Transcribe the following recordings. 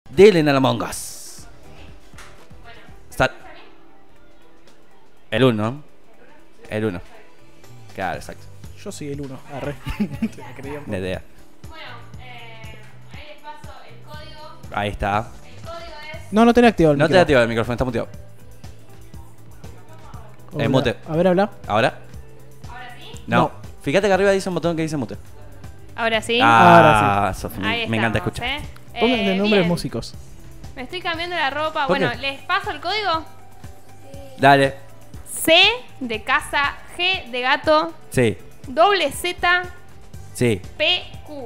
Dylan en Among Us. Está... El 1. El 1. Claro, exacto. Yo soy el 1. Arre. Te la creía un poco. Ni idea. Bueno, ahí les paso el código. Ahí está. El código es... No tenés activado el No te micro. activa el micrófono, está muteado. Hola. Mute. A ver, habla. ¿Ahora? ¿Ahora sí? No. Fíjate que arriba dice un botón que dice mute. Ahora sí. Ahora Sofi, Ahí me encanta estamos, escuchar. Pónganle nombres bien. músicos. Me estoy cambiando la ropa. ¿Por Bueno, qué? ¿les paso el código? Dale. C de casa, G de gato, Sí, doble Z, sí. P, Q.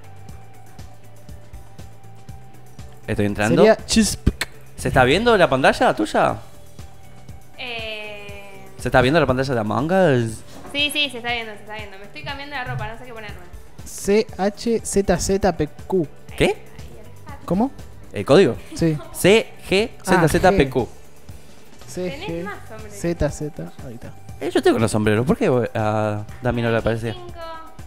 Estoy entrando. Sería chisp. ¿Se está viendo la pantalla tuya? Eh... ¿Se está viendo la pantalla de Among Us? Sí, sí, se está viendo, se está viendo. Me estoy cambiando la ropa, no sé qué ponerme. CHZZPQ. ¿Qué? ¿Cómo? ¿El código? Sí. CGZZPQ. ¿Tenés más, hombre? ZZ. Ahí está. Yo tengo los sombreros. ¿Por qué a Dami no le parecía? 25.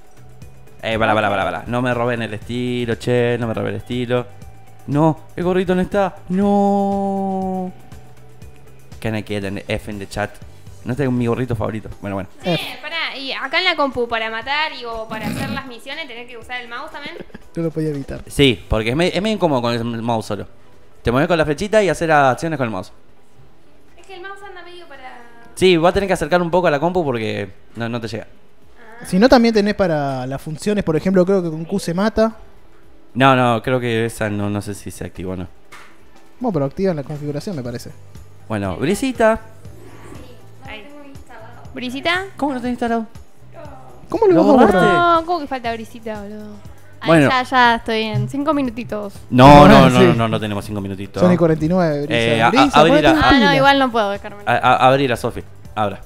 Para. No me roben el estilo, che. No me roben el estilo. No, el gorrito no está. No. Can I get an F in the chat? No tengo mi gorrito favorito. Bueno. Sí, pará, y acá en la compu para matar o para hacer las misiones tenés que usar el mouse también. No lo podía evitar. Sí, porque es medio incómodo con el mouse solo. Te mueves con la flechita y hacer acciones con el mouse. Es que el mouse anda medio para... Sí, vas a tener que acercar un poco a la compu porque no te llega. Si no, también tenés para las funciones, por ejemplo, creo que con Q se mata. No, creo que esa no sé si se activó o no. Bueno, pero activa en la configuración, me parece. Bueno, Brisita. Ahí. ¿Brisita? ¿Cómo no tenés instalado? ¿Cómo lo ¿Lo vas a borraste? borrar? No, ¿cómo que falta brisita, boludo? Ahí Bueno. ya estoy en 5 minutitos. No Sí. tenemos 5 minutitos. Sony 49, Brisa. Brisa, abrir ponete la- pila. No, igual no puedo dejarme. Abrir a Sofi. Abra.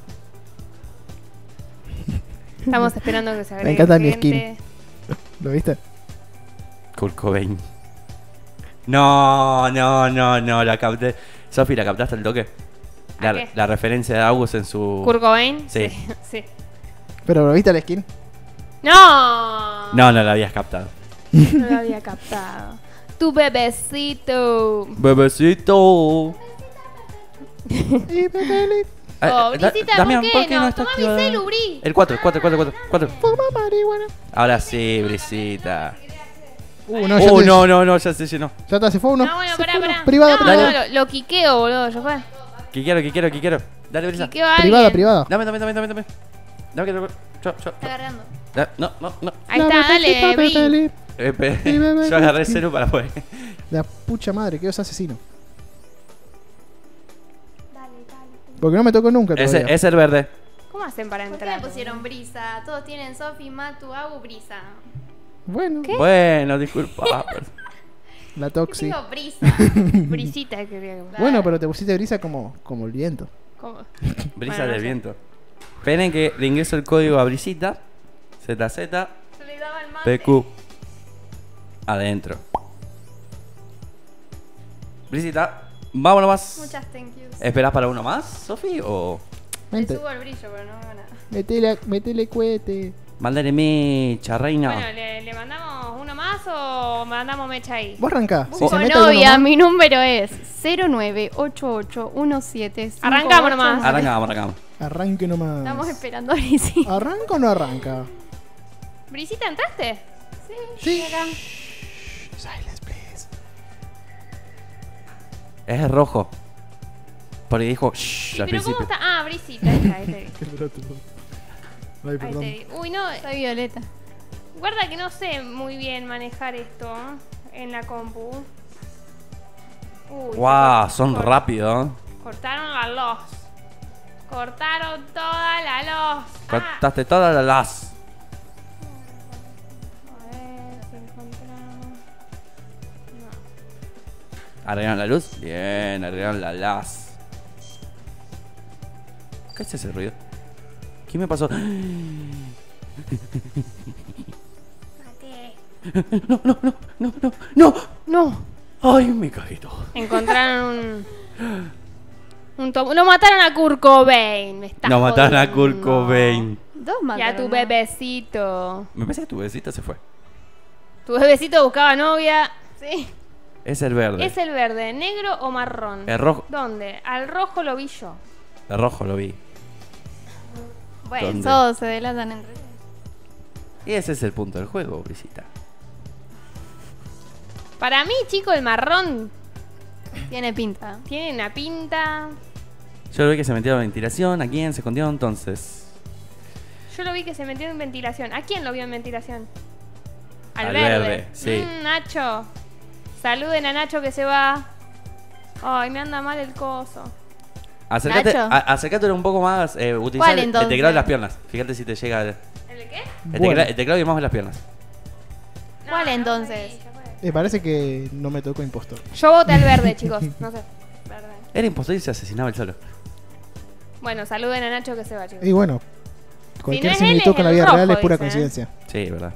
Estamos esperando que se agregue Me encanta mi gente. ¿Lo viste? Kurt Cobain. No, la capté. Sofi, ¿la captaste al toque? ¿A qué? La referencia de August en su... ¿Kurt Cobain? Sí. Sí. ¿Pero lo viste la skin? ¡No! No la habías captado. No lo había captado. Tu bebecito. Bebecito. Y Pepe, Oh, Brisita, Damián, ¿por qué no? está Toma mi activado? celu, Bri. El 4. fuma marihuana. Ahora sí, Brisita. No, ya te- No, ya se llenó. Ya está, se fue uno. No, bueno, Se pará, fue uno. pará. Privada, No, privada. lo quiqueo, boludo. Ya fue. Que quiero. Dale, Brisa. Quiqueo a alguien. Privada, privada. Dame. Dame que lo... Yo. Está agarrando. No. Ahí está, dale, Bri. Yo agarré el celu para poder. La pucha madre, que es asesino. Dale. Porque no me tocó nunca todavía. Es el verde. ¿Cómo hacen para ¿Por qué entrar? le pusieron Brisa? Todos tienen Sofi, Matu, Agu, Brisa. Bueno, Bueno, disculpa. la ¿Qué Toxi. digo Brisa? Brisita quería que... Bueno, pero te pusiste brisa como el viento. ¿Cómo? Brisa Bueno, no del sé. viento. Esperen que le ingreso el código a Brisita. ZZ Se le daba el mate. PQ. Adentro. Brisita, vámonos más. Muchas thank yous. ¿Esperás para uno más, Sofi? O Le Vente. subo el brillo, pero no hago nada. Metele cohete. mándale mecha, reina? Bueno, ¿le mandamos uno más o mandamos mecha ahí? Vos arrancá. Si se Busco mete alguno novia, más- mi número es 098817. Arrancamos nomás. Arrancamos. Arranque nomás. Estamos esperando a Brisi. ¿Arranca o no arranca? ¿Brisita entraste? Sí. Acá. Silence, please. Es rojo. Porque dijo shh Sí, al pero ¿cómo principio. está? Ah, Brisita, ahí te vi. Ay, Ahí perdón. te vi. Uy, no, Soy Violeta. guarda que no sé muy bien manejar esto en la compu. Uy, Guau, se son cort- rápidos. Cortaron la luz. Cortaron toda la luz. Cortaste todas las. A ver si encontramos. ¿Arreglaron la luz? Bien, arreglaron la las. ¿Qué es ese ruido? ¿Qué me pasó? ¡No! No. ¡Ay, me cagué todo! Encontraron lo mataron a Kurt Cobain. Me estás Nos mataron a Kurt jodiendo. Cobain. Dos Y a mataron. tu bebecito. Me parece que tu besita se fue. Tu bebecito buscaba novia. Sí. Es el verde. Es el verde, negro o marrón. El rojo. ¿Dónde? Al rojo lo vi yo. El rojo lo vi. Bueno, ¿Dónde? todos se delatan entre ellos. Y ese es el punto del juego, Brisita. Para mí, chico, el marrón Tiene pinta. tiene una pinta. Yo lo vi que se metió en ventilación. ¿A quién se escondió entonces? Yo lo vi que se metió en ventilación. ¿A quién lo vio en ventilación? Al verde, sí. Nacho. Saluden a Nacho que se va. Ay, me anda mal el coso. Acércate, Nacho. acércate un poco más. Utiliza ¿Cuál, el entonces? teclado de las piernas. Fíjate si te llega ¿El de qué? Bueno, el teclado y más de las piernas. ¿Cuál No, entonces? ya fue. me parece que no me tocó impostor. Yo voté al verde, chicos. No sé. Verde. Era impostor y se asesinaba él solo. Bueno, saluden a Nacho que se va, chicos. Y bueno, cualquier no es él, similitud es con la el vida rojo, real es pura dice, ¿eh? coincidencia. Sí, verdad.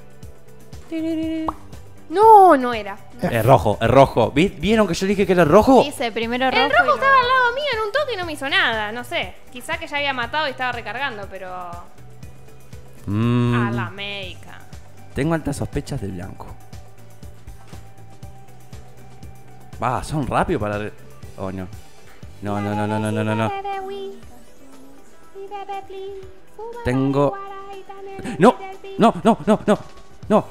No, no era. Es rojo, es rojo. ¿Vieron que yo dije que era rojo? Dice primero rojo. El rojo y estaba luego- al lado mío en un toque y no me hizo nada. No sé. Quizá que ya había matado y estaba recargando, pero. A la América. Tengo altas sospechas de blanco. Va, son rápidos para... Oh, no. No, no, no, no, no, no, no, no. Tengo... No, no, no, no, no. No.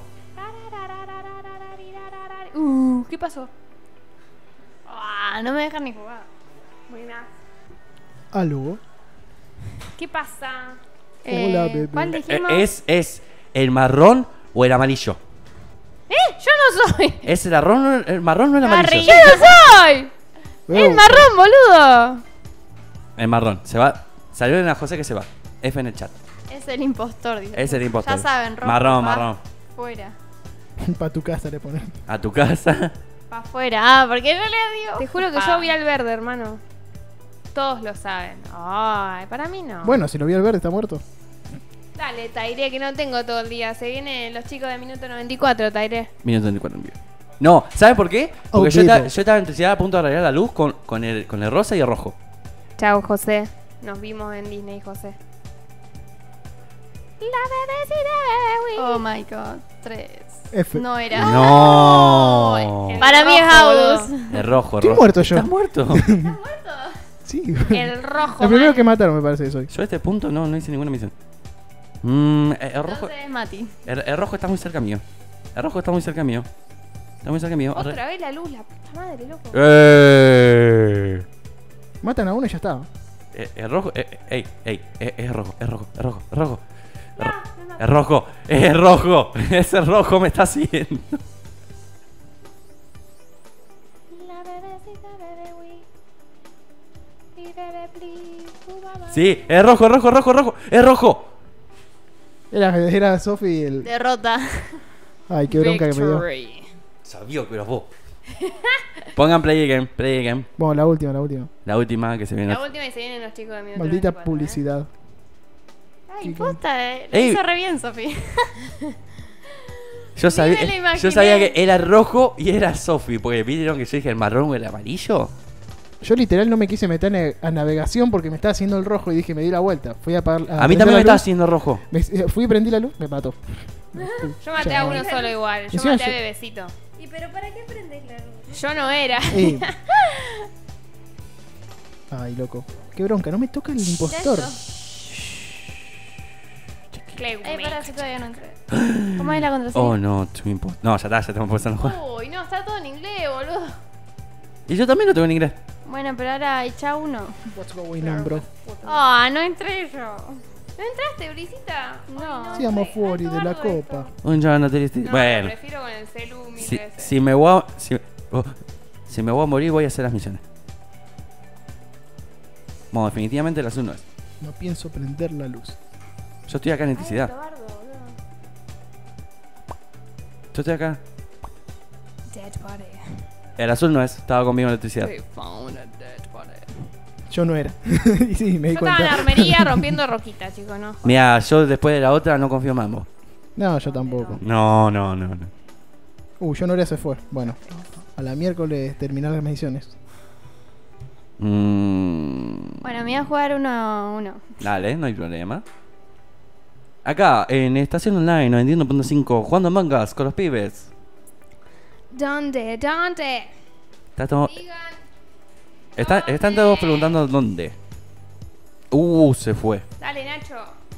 ¿Qué pasó? Ah, no me dejan ni jugar. Buena. Aló. ¿Qué pasa? Hola, bebé. ¿Cuál dijimos? ¿Es el marrón o el amarillo? Yo no soy. ¿Es el marrón o el amarillo? ¡Yo no soy! Veo- ¡El marrón, boludo! El marrón. Se va. Salió en a José que se va. F en el chat. Es el impostor, dice. Es el impostor. Ya saben, rojo. Marrón, pa' marrón. Fuera. Pa' tu casa le ponen. A tu casa. Pa' afuera. Ah, porque yo le digo. Te juro que yo vi al verde, hermano. Todos lo saben. Ay, para mí no. Bueno, si lo vi al verde, está muerto. Dale, Tairé, que no tengo todo el día. Se vienen los chicos de minuto 94, Tairé. Minuto 24 en vivo. No, ¿sabes por qué? Porque yo Olvido. estaba en electricidad a punto de arreglar la luz con el rosa y el rojo. Chao, José. Nos vimos en Disney, José. Oh my god. 3. F. No era. No. El Para mí es rojo, Audus. El rojo, el Estoy rojo. muerto yo. ¿Estás muerto? Sí. El rojo. Lo primero man. que mataron me parece que soy. Yo a este punto no hice ninguna misión. El rojo. Entonces es Mati. El rojo está muy cerca mío. El rojo está muy cerca mío. Está muy cerca mío. Otra vez la luz, la puta madre, loco. Matan a uno y ya está. El rojo. Es rojo, es rojo, es rojo, es rojo. Es rojo, es rojo. Ese rojo me está haciendo. Sí, es rojo, es rojo, es rojo, es rojo. Es rojo. Era Sofi el. Derrota. Ay, qué bronca que me dio. Victory. Sabía que eras vos. Pongan play again, play again. Bueno, la última, la última. La última que se viene. La última y se vienen los chicos de minuto Maldita 94, publicidad. Ay, posta, Lo Ey. hizo re bien, Sofi. Yo sabía, me lo imaginé. yo sabía que era rojo y era Sofi. Porque vieron que yo dije el marrón o el amarillo. Yo literal no me quise meter a navegación porque me estaba haciendo el rojo y dije, me di la vuelta. Fui a apagar. A mí también me estaba haciendo rojo. Fui y prendí la luz, me mató. Yo maté a uno solo igual. Yo Encima maté a yo- Bebecito. ¿Y pero para qué prendés la luz? Yo no era. Ay, loco. Qué bronca, no me toca el impostor. Claymate. Para si todavía no entré. ¿Cómo es la contraseña? Oh no, tu impost. No, ya estamos empezando a jugar. Uy, no, está todo en inglés, boludo. Y yo también lo tengo en inglés. Bueno, pero ahora echa uno. What's going on, bro? Ah, no entré yo. ¿No entraste, Brisita? No. Seamos fuori de la copa. Un no triste. No, Bueno, lo prefiero con el celu mil si, veces. si me voy a, si me voy a morir, voy a hacer las misiones. Bueno, definitivamente el azul no es. No pienso prender la luz. Yo estoy acá en electricidad. Eduardo, boludo. Yo estoy acá. Dead body. El azul no es, estaba conmigo en electricidad. We found a dead body. Yo no era. Y sí, me di Yo estaba en la cuenta. armería rompiendo roquitas, chicos, ¿no? Mira, yo después de la otra no confío más en vos. No, yo tampoco. No. Yo no era, se fue. Bueno, a la miércoles terminar las mediciones. Bueno, me voy a jugar uno. Dale, no hay problema. Acá, en Estación Online 91.5, jugando mangas con los pibes. ¿Dónde? ¿Dónde? Está todo... Digan. Están todos preguntando dónde. Se fue. Dale, Nacho.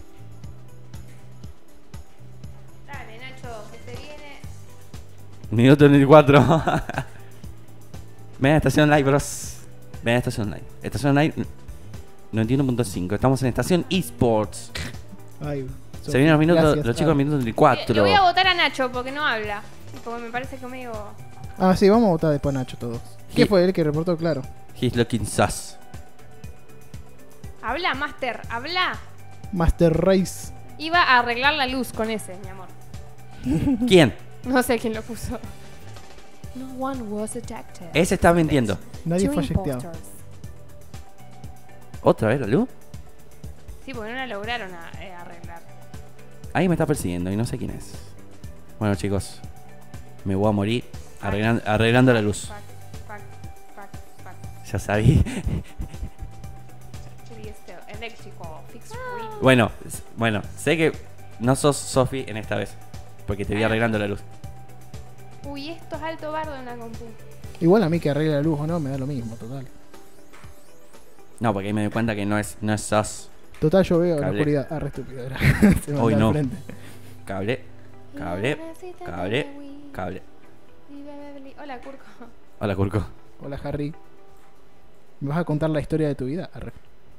Dale, Nacho, que se viene. Minuto 24. Ven a Estación Live, bros. Ven a Estación Live. Estación Live 91.5. Estamos en Estación Esports. Ay, Se vienen los minutos, gracias, los chicos, Ari. minuto Le 34. voy a votar a Nacho porque no habla. Porque me parece que medio. Ah, sí, vamos a votar después Nacho todos. ¿Qué Sí. fue él que reportó? Claro. He's looking sus. Habla, Master, habla. Master Race. Iba a arreglar la luz con ese, mi amor. ¿Quién? No sé quién lo puso. No one was detected. Ese está mintiendo. Nadie Two fue ayesteado. imposters. ¿Otra vez la luz? Sí, porque no la lograron arreglar. Ahí me está persiguiendo y no sé quién es. Bueno, chicos, me voy a morir arreglando la luz. Fuck, fuck, fuck, fuck. Ya sabí. Actually, it's the electrical fix free. Bueno, sé que no sos Sofi en esta vez. Porque te vi arreglando la luz. Uy, esto es alto bardo en la compu. Igual a mí que arregle la luz o no, me da lo mismo, total. No, porque ahí me doy cuenta que no es sos. Total, yo veo la Cable. oscuridad. Ah, re estúpido era. Se me Hoy mandó no. al frente. Cable. Hola, Kurko. Hola, Kurko. Hola, Harry. ¿Me vas a contar la historia de tu vida? Arre.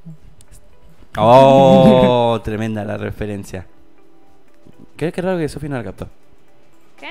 Oh, tremenda la referencia. Qué raro que Sofi no la captó. ¿Qué?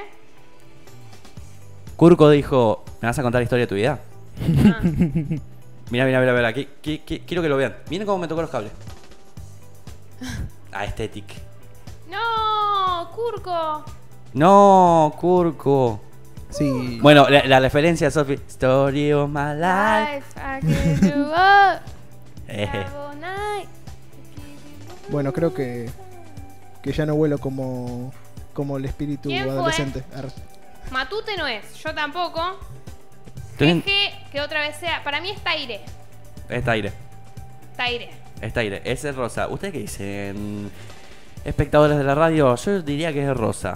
Kurko dijo, ¿me vas a contar la historia de tu vida? Ah. Mira. Aquí, quiero que lo vean. Miren cómo me tocó los cables. Aesthetic. No, Kurko. No, Kurko. Sí. Bueno, la referencia de Sofi. Story of my life. Life, I can do all. Eje. All night. Bueno, creo que ya no vuelo como el espíritu ¿Quién fue? adolescente. Arre. Matute no es, yo tampoco. Ten- Jeje, que otra vez sea. Para mí es Taire. Está aire. Taire. Está aire. Ese es rosa. ¿Ustedes qué dicen? Espectadores de la radio, yo diría que es rosa.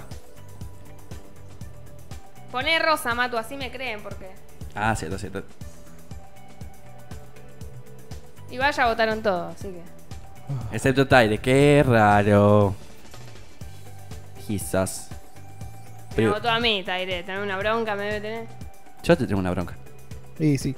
Poné rosa, Matu, así me creen, porque. Ah, cierto. Igual ya votaron todos, así que. Excepto Taire, qué raro. Quizás. Me Pero votó a mí, Taire. Tener una bronca, me debe tener. yo te tengo una bronca. Y sí.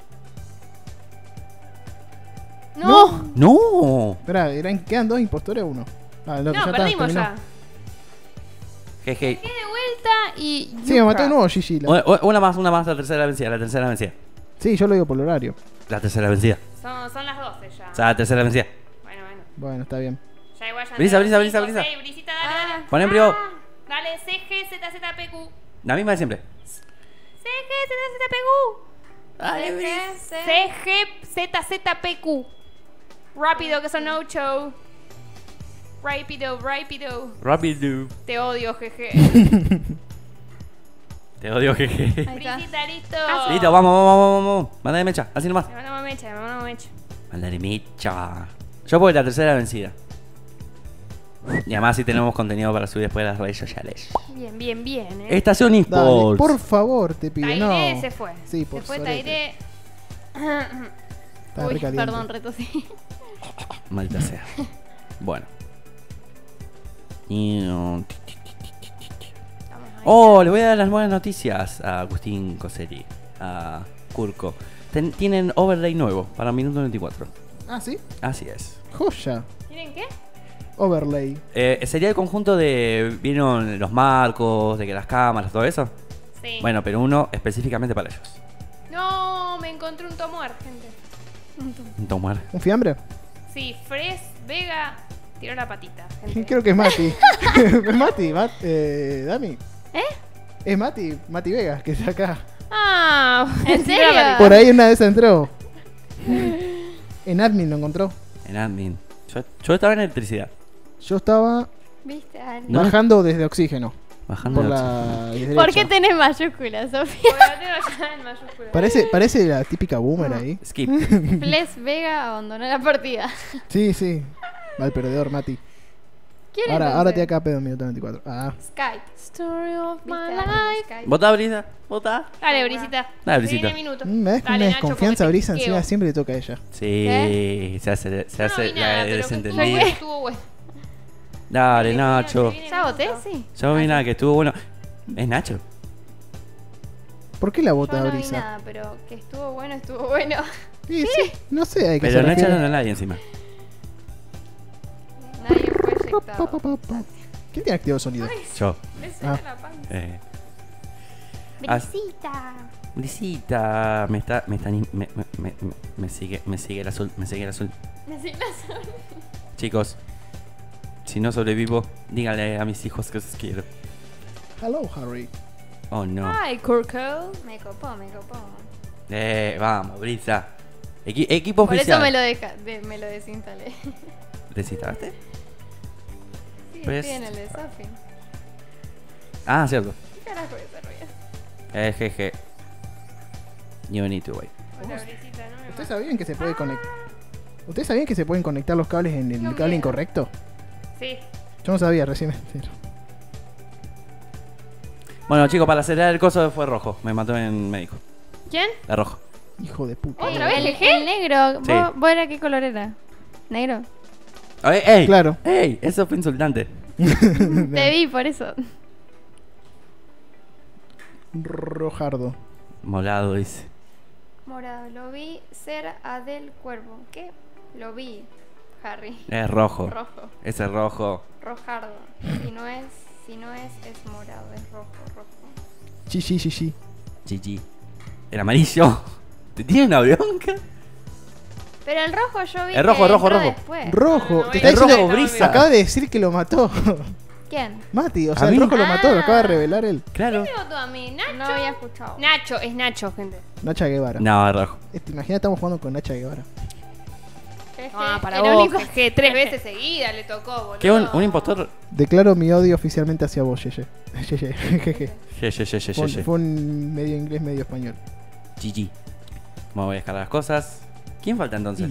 ¡No! ¡No! Espera, ¿quedan dos impostores o uno? Ah, no, No, ya está, perdimos terminó. ya. Jeje. Quedé de vuelta y. Sí, me mató de nuevo Gigi. Una más, la tercera vencida. Sí, yo lo digo por el horario. La tercera vencida. Son las 12 ya. O sea, la tercera vencida. Bueno. Bueno, está bien. Ya igual ya. Brisa. Brisita, dale. Pon en privado. Dale, CGZZPQ. La misma de siempre. CGZZPQ. Rápido, que son no show. Rápido. Rápido. Te odio, jeje. Te odio, jeje. Ahí está. Brisita, listo. Listo, vamos. Mándale mecha, así nomás. Me mandamos mecha. Mándale mecha. Yo voy la tercera vencida. Y además si tenemos contenido para subir después de las redes sociales. Bien, Estación Dale, eSports. por favor, te pido. Taire No. se fue. Sí, por Se fue sorete. Taire. Está Uy, re caliente. perdón, retosí. Maldita sea. Bueno. Oh, le voy a dar las buenas noticias a Agustín Coseri, a Kurko. Tienen overlay nuevo para minuto 24. Ah, ¿sí? Así es. Joya. ¿Tienen qué? Overlay. Sería el conjunto de... ¿Vieron los marcos, de que las cámaras, todo eso? Sí. Bueno, pero uno específicamente para ellos. No, me encontré un tomar, gente. Un tomar. ¿Un fiambre? Sí, Fres Vega tiró la patita, gente. Creo que es Mati. Es Mati, Dami. ¿Eh? Es Mati Vegas, que está acá. Ah, ¿En tiró la serio? patita. Por ahí una vez entró. En admin lo encontró. En admin. Yo estaba en electricidad. Yo estaba ¿Viste? Ari? No. bajando desde oxígeno. Bajando Por la la derecha. ¿Por qué tenés mayúsculas, Sofía? Porque lo tengo ya en mayúscula. Parece la típica boomer ahí. Skip. Fles Vega abandonó la partida. Sí. Mal perdedor, Mati. ¿Quién Ahora entonces? te acá pedo en minuto 24. Ah, Skype. Story of my ¿Viste? life. Skype. ¿Votá, Brisa? ¿Votá? Dale, Brisita. Dale, Brisita. 20 minutos. me das con Dale, una Nacho, desconfianza, porque te Brisa, encima quiqueo. siempre le toca a ella. Sí, se hace Yo no vi la nada, pero que desentendida. estuvo bueno. Dale, Nacho. ¿Ya voté? Sí. Yo no vi nada que estuvo bueno. Es Nacho. ¿Por qué la Yo vota no vi Brisa? nada, pero que estuvo bueno, estuvo bueno. Sí, sí, no sé, hay que Pero no se refiere. echaron a nadie encima. Nadie fue Pa, pa, eyectado. pa, pa. ¿Quién tiene activo sonido? Yo. Me suena Ah. la panza. Ah, Brisita. Brisita, me sigue el azul, me sigue el azul. Chicos, si no sobrevivo, díganle a mis hijos que os quiero. Hello, Harry. Oh no. Ay, Kurko. Me copó, me copó. Vamos, Brisa. Equipo Por eso oficial. me lo desinstalé. ¿Desinstalaste? Sí, Pues- estoy en el de Sofi. Ah, cierto. ¿Qué carajo es ese ruido? Jeje. You need to wait. Hola, Brisita, no me ¿Ustedes mates. sabían que se puede conectar? ¿Ustedes sabían que se pueden conectar los cables en el No cable miedo. incorrecto? Sí. Yo no sabía, recién me entero. Bueno, chicos, para acelerar el coso fue rojo. Me mató en médico. ¿Quién? De rojo. Hijo de puta. ¿Otra vez, el, GG? el negro. Sí. ¿Vos era qué color era? ¿Negro? ¡Ey! Claro. ¡Ey! Eso fue insultante. Te vi, por eso. Rojardo. Molado, dice. Morado, lo vi ser Adel Cuervo. ¿Qué? Lo vi, Harry. Es rojo. Rojo. Ese es rojo. Rojardo. Si no es morado, es rojo, rojo. Chichi, chichi. GG. El amarillo. ¿Te tiene una bronca? Pero el rojo yo vi El rojo, que rojo, entró rojo. después. Rojo. No, Te no, está el diciendo. rojo, Brisa. Acaba de decir que lo mató. ¿Quién? Mati, o ¿A sea, el mí? rojo lo mató, lo acaba de Ah. revelar él. Claro. ¿Qué votó a mí? ¿Nacho? No había escuchado. Nacho, es Nacho, gente. Nacha Guevara. No, es rojo. Imagina, estamos jugando con Nacha Guevara. Ah, para el vos, único- GG, 3 veces seguidas le tocó, boludo. ¿Qué un impostor? Declaro mi odio oficialmente hacia vos, Yeye. Yeye, jeje. Ye. Fue un medio inglés, medio español. GG. Bueno, voy a descargar las cosas. ¿Quién falta entonces?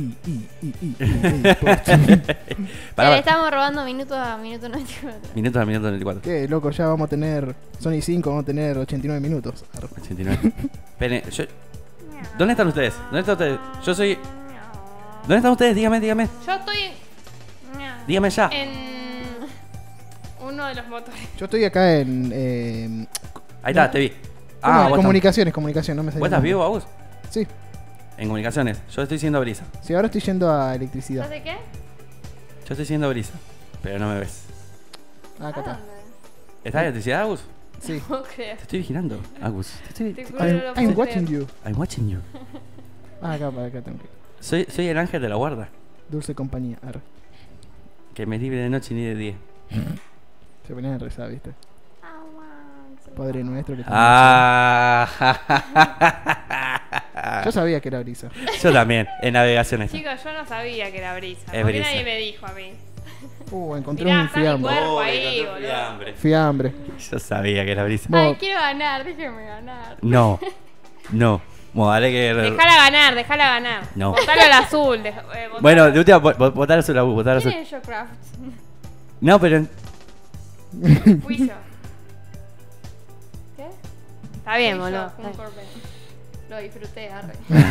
Pará, Le estamos robando minutos a minuto 94. Minutos al minuto 24. Qué loco, ya vamos a tener Sony 5, vamos a tener 89 minutos. 89. Esperen, ¿dónde están ustedes? ¿Dónde están ustedes? Yo soy. ¿Dónde están ustedes? Dígame. Yo estoy Dígame ya. en uno de los motores. Yo estoy acá en. Ahí está, te vi. ¿cómo es? vos Comunicación, no me ¿Vos sale el estás nombre. vivo, Agus? Sí, En comunicaciones. Yo estoy siendo brisa. sí, ahora estoy yendo a electricidad. ¿Sabes qué? Yo estoy siendo brisa. Pero no me ves. Ah, acá está. ¿Estás en electricidad, Agus? Sí. No creo. Te estoy vigilando, Agus. Te juro, I'm, no lo I'm puedo watching creer. you. I'm watching you. Ah, acá tengo que. Soy el ángel de la guarda. Dulce compañía. Arre. Que me libre de noche ni de día. Se ponían a rezar, ¿viste? Padre nuestro que Ah. Yo sabía que era brisa. Yo también. En navegaciones. Chicos, yo no sabía que era brisa. Es Porque brisa. nadie me dijo a mí. Encontré Mirá, un está mi fiambre. cuerpo ahí, boludo. Fiambre. Yo sabía que era brisa. Bueno, Ay, quiero ganar, déjeme ganar. No. Bueno, dale que. Déjala ganar. No. Botalo al azul. Botalo. Bueno, de última, votar azul, Agus, votar azul. ¿Quién es Showcraft? No, pero. Fui yo. ¿Qué? Está bien, Soy yo, boludo. un Corvette. Lo disfruté, arre.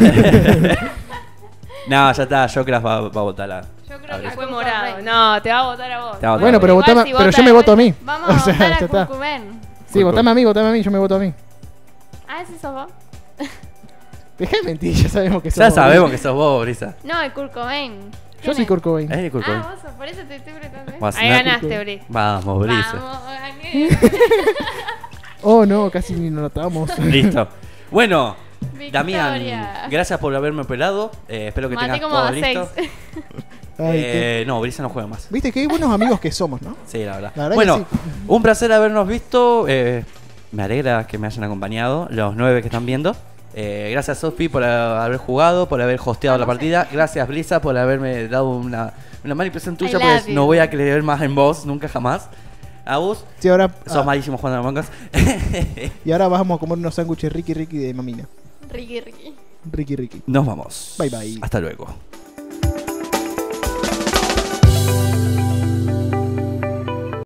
No, ya está. Jocraft va a votar la. Yo creo que Brisa. fue morado. No, te va a votar a vos. Te va a votar. bueno, pero, Igual votame, si pero vota yo me voto a mí. Vamos O a sea, votar ya a está. Curcumen. Sí, votame a mí, yo me voto a mí. Ah, ese sos vos. Dejá de mentir, ya sabemos que Ya somos sabemos que sos vos, Brisa. No, el Kurt Cobain. Yo soy Kurt Cobain. Es de Kurt Cobain. Ah, vos sos, por eso te estoy preguntando. Vas a Ahí cenar. ganaste, Bri. Vamos, Brisa. Vamos, gané. Oh, no, casi ni nos notamos. Listo. Bueno, Victoria. Damián, gracias por haberme operado. Espero que Maté tengas como todo a listo. 6. Ay, qué- No, Brisa no juega más. Viste qué buenos amigos que somos, ¿no? Sí, la verdad. La verdad Bueno, que sí. un placer habernos visto. Me alegra que me hayan acompañado, los 9 que están viendo. Gracias, Sofi, por haber jugado, por haber hosteado la partida. Gracias, Brisa, por haberme dado una mala impresión tuya, I pues love you. no voy a creer más en vos, nunca jamás. A vos, Sí, ahora, sos malísimo jugando a Among Us. y ahora vamos a comer unos sándwiches Ricky de mamina. Ricky. Ricky. Nos vamos. Bye, bye. Hasta luego.